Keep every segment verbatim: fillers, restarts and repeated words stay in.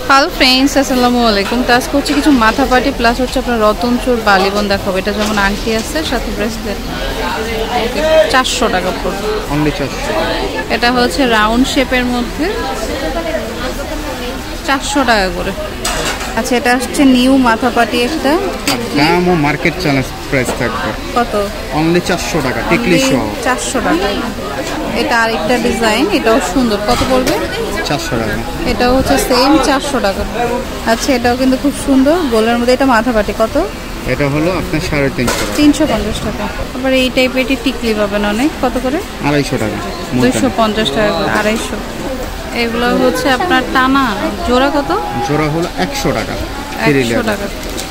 Hello friends, আসসালামু আলাইকুম। তো আজকে হচ্ছে কিছু মাথা পাটি প্লাস হচ্ছে আপনার রতনচুর বালিবন দেখাবো। এটা যেমন আংটি আছে সাথে ব্রেসলেট, চারশো টাকা পড়বে, অনলি চারশো। এটা হচ্ছে রাউন্ড শেপের মধ্যে চারশো টাকা করে। আচ্ছা, এটা হচ্ছে নিউ মাথা পাটি, একটা দাম ও মার্কেট চ্যালেঞ্জ প্রাইস থাকবে কত? অনলি চারশো টাকা, টিকলি সহ চারশো টাকা। এটা আরেকটা ডিজাইন, এটাও সুন্দর, কত পড়বে? চারশো টাকা। এটাও হচ্ছে সেম চারশো টাকা। আচ্ছা, এটাও কিন্তু খুব সুন্দর গোলের মধ্যে। এটা মাথা পাটি কত? এটা হলো আপনার সাড়ে তিনশো টাকা, তিনশো পঞ্চাশ টাকা। আবার এই টাইপের টিকলি পাবেন অনেক, কত করে? আড়াইশো টাকা, দুইশো পঞ্চাশ টাকা করে, আড়াইশো। এগুলো হচ্ছে আপনার টানা জোড়া কত? জোড়া হলো একশো টাকা, একশো টাকা।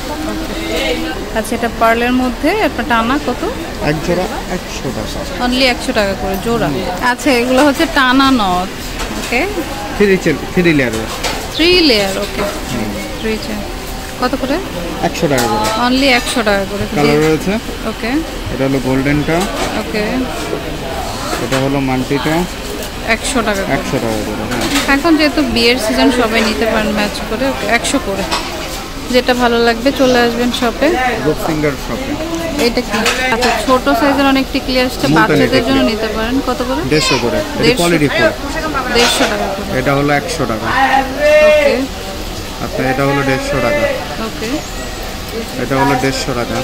আচ্ছা, এটা পার্লের মধ্যে আপনার টানা কত? এক জোড়া একশো টাকা, অনলি একশো টাকা করে জোড়া। আচ্ছা, এগুলো হচ্ছে টানা নথ, okay, three three layer three layer, okay, three chain, কত করে? একশো টাকা করে, অনলি একশো টাকা করে। কালার রয়েছে, ওকে, এটা হলো গোল্ডেনটা, ওকে, এটা হলো মাল্টিটা, একশো টাকা, একশো টাকা করে। এখন যেহেতু বিয়ের সিজন সবাই নিতে পারেন ম্যাচ করে, একশো করে। যেটা ভালো লাগবে চলে আসবেন শপে, রূপ সিঙ্গার শপে। এটা কি? আচ্ছা, ছোট সাইজের অনেক টিকলি আসছে, বাচ্চাদের জন্য নিতে পারেন, কত করে? দেড়শো করে, কোয়ালিটি ফুল, দেড়শো টাকা করে। এটা হলো একশো টাকা, ওকে, আচ্ছা এটা হলো দেড়শো টাকা, ওকে, এটা হলো দেড়শো টাকা।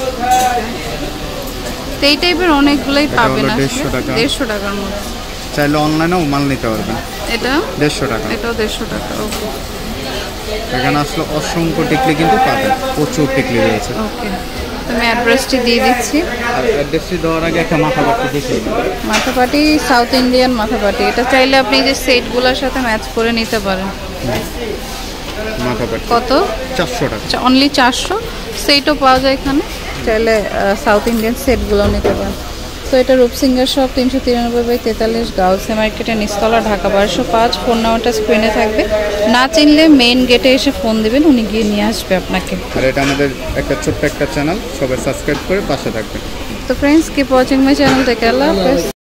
তো এই টাইপের অনেকগুলোই পাবেন আসলে দেড়শো টাকা, দেড়শো টাকার মধ্যে। চাইলে অনলাইনেও মাল নিতে পারবেন। এটা দেড়শো টাকা, এটাও দেড়শো টাকা, ওকে। এখানে আসলে অসংখ্য টিকলি কিন্তু পাবেন, প্রচুর টিকলি রয়েছে। ওকে, আমি অ্যাড্রেসটি দিয়ে দিচ্ছি। আর অ্যাড্রেসটি দেওয়ার আগে একটা মাথা পাটি দেখিয়ে দিন। মাথা পাটি সাউথ ইন্ডিয়ান মাথা পাটি, এটা চাইলে আপনি যে সেটগুলোর সাথে ম্যাচ করে নিতে পারেন। মাথা পাটি কত? চারশো টাকা, অনলি চারশো। সেটও পাওয়া যায় এখানে, চাইলে সাউথ ইন্ডিয়ান সেটগুলো নিতে পারেন। তো এটা রূপসিঙ্গার শপ, তিনশো তিরানব্বই বাই তেতাল্লিশ, গার্লসে মার্কেটের নিচতলা, ঢাকা বারোশো পাঁচ। ফোন নাম্বারটা স্ক্রিনে থাকবে, না চিনলে মেইন গেটে এসে ফোন দেবেন, উনি গিয়ে নিয়ে আসবে আপনাকে। আর এটা আমাদের একটা ছোট্ট একটা চ্যানেল, সবাই সাবস্ক্রাইব করে পাশে থাকবেন। তো friends, keep watching my channel, take care, আল্লাহ হাফেজ।